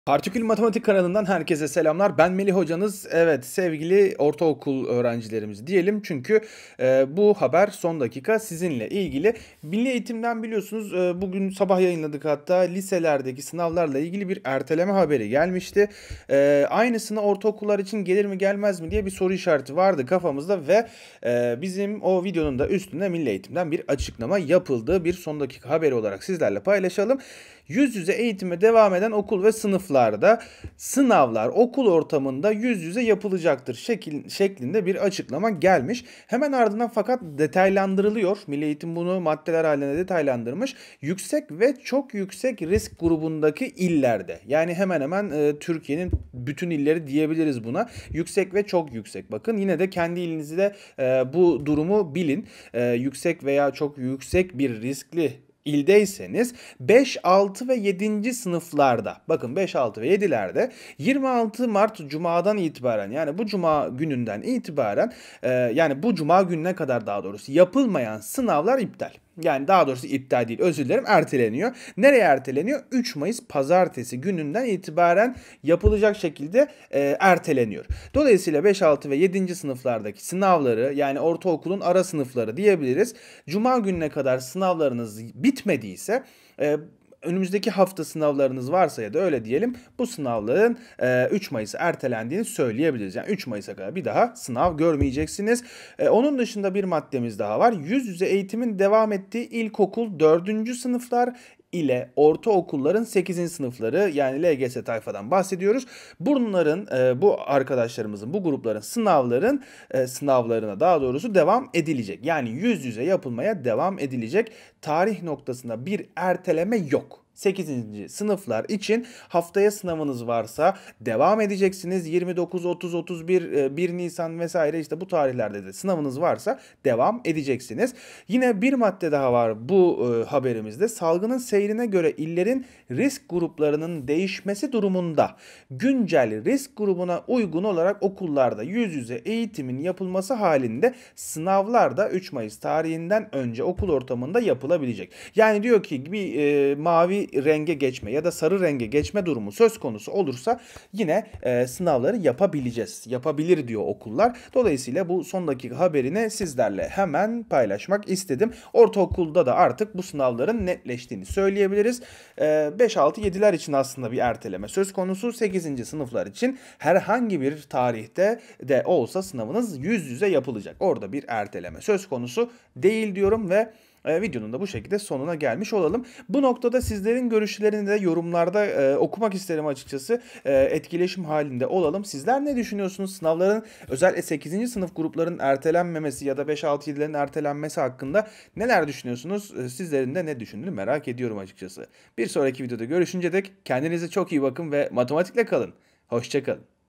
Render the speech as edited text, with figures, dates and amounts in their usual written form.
Partikül Matematik kanalından herkese selamlar. Ben Melih hocanız. Evet, sevgili ortaokul öğrencilerimiz diyelim. Çünkü bu haber son dakika sizinle ilgili. Milli Eğitim'den biliyorsunuz bugün sabah yayınladık, hatta liselerdeki sınavlarla ilgili bir erteleme haberi gelmişti. Aynısını ortaokullar için gelir mi gelmez mi diye bir soru işareti vardı kafamızda ve bizim o videonun da üstünde Milli Eğitim'den bir açıklama yapıldı. Bir son dakika haberi olarak sizlerle paylaşalım. Yüz yüze eğitime devam eden okul ve sınıflarda sınavlar okul ortamında yüz yüze yapılacaktır şeklinde bir açıklama gelmiş. Hemen ardından fakat detaylandırılıyor. Milli Eğitim bunu maddeler halinde detaylandırmış. Yüksek ve çok yüksek risk grubundaki illerde, yani hemen hemen Türkiye'nin bütün illeri diyebiliriz buna. Yüksek ve çok yüksek. Bakın, yine de kendi ilinizde bu durumu bilin. Yüksek veya çok yüksek bir riskli ildeyseniz 5, 6 ve 7. sınıflarda, bakın 5, 6 ve 7'lerde 26 Mart Cuma'dan itibaren, yani bu Cuma gününden itibaren yani bu Cuma gününe kadar daha doğrusu yapılmayan sınavlar iptal. Yani daha doğrusu iptal değil, özür dilerim, erteleniyor. Nereye erteleniyor? 3 Mayıs pazartesi gününden itibaren yapılacak şekilde erteleniyor. Dolayısıyla 5, 6 ve 7. sınıflardaki sınavları, yani ortaokulun ara sınıfları diyebiliriz. Cuma gününe kadar sınavlarınız bitmediyse, önümüzdeki hafta sınavlarınız varsa ya da öyle diyelim, bu sınavların 3 Mayıs'a ertelendiğini söyleyebiliriz. Yani 3 Mayıs'a kadar bir daha sınav görmeyeceksiniz. Onun dışında bir maddemiz daha var. Yüz yüze eğitimin devam ettiği ilkokul 4. sınıflar ile ortaokulların 8. sınıfları, yani LGS tayfadan bahsediyoruz. Bunların, bu arkadaşlarımızın, bu grupların sınavlarına daha doğrusu devam edilecek. Yani yüz yüze yapılmaya devam edilecek. Tarih noktasında bir erteleme yok. 8. sınıflar için haftaya sınavınız varsa devam edeceksiniz. 29, 30, 31, 1 Nisan vesaire, işte bu tarihlerde de sınavınız varsa devam edeceksiniz. Yine bir madde daha var bu haberimizde. Salgının seyrine göre illerin risk gruplarının değişmesi durumunda güncel risk grubuna uygun olarak okullarda yüz yüze eğitimin yapılması halinde sınavlar da 3 Mayıs tarihinden önce okul ortamında yapılabilecek. Yani diyor ki bir mavi renge geçme ya da sarı renge geçme durumu söz konusu olursa yine sınavları yapabileceğiz. Yapabilir diyor okullar. Dolayısıyla bu son dakika haberini sizlerle hemen paylaşmak istedim. Ortaokulda da artık bu sınavların netleştiğini söyleyebiliriz. 5, 6, 7'ler için aslında bir erteleme söz konusu. 8. sınıflar için herhangi bir tarihte de olsa sınavınız yüz yüze yapılacak. Orada bir erteleme söz konusu değil diyorum ve videonun da bu şekilde sonuna gelmiş olalım. Bu noktada sizlerin görüşlerini de yorumlarda okumak isterim açıkçası. Etkileşim halinde olalım. Sizler ne düşünüyorsunuz? Sınavların, özellikle 8. sınıf grupların ertelenmemesi ya da 5, 6, 7'lerin ertelenmesi hakkında neler düşünüyorsunuz? Sizlerin de ne düşündüğünü merak ediyorum açıkçası. Bir sonraki videoda görüşünce dek kendinize çok iyi bakın ve matematikle kalın. Hoşça kalın.